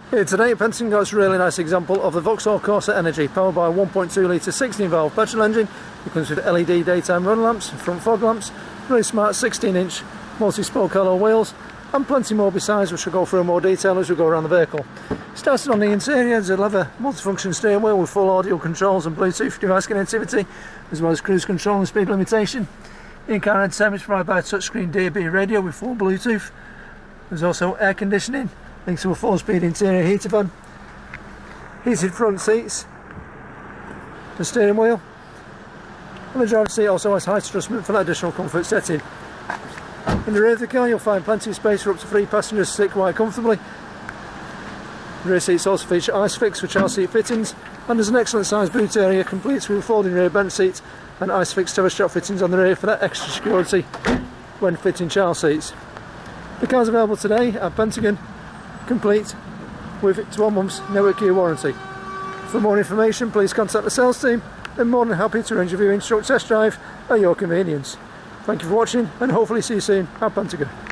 Here today, Pentagon got us a really nice example of the Vauxhall Corsa Energy, powered by a 1.2 litre 16 valve petrol engine. It comes with LED daytime run lamps, front fog lamps, really smart 16-inch multi-spoke alloy wheels, and plenty more besides, which we'll go through in more detail as we go around the vehicle. Starting on the interior, there's a leather multifunction steering wheel with full audio controls and Bluetooth device connectivity, as well as cruise control and speed limitation. In-car entertainment is provided by a touchscreen DAB radio with full Bluetooth. There's also air conditioning, linked to a 4-speed interior heater fan, heated front seats, the steering wheel, and the driver's seat also has height adjustment for that additional comfort setting. In the rear of the car you'll find plenty of space for up to 3 passengers to sit quite comfortably. The rear seats also feature ISOFIX for child seat fittings, and there's an excellent sized boot area complete with folding rear bench seats and ISOFIX terrace strap fittings on the rear for that extra security when fitting child seats. The car's available today at Pentagon, complete with 12 months no key warranty. For more information, please contact the sales team. They're more than happy to arrange a viewing, test drive at your convenience. Thank you for watching, and hopefully see you soon at Pentagon.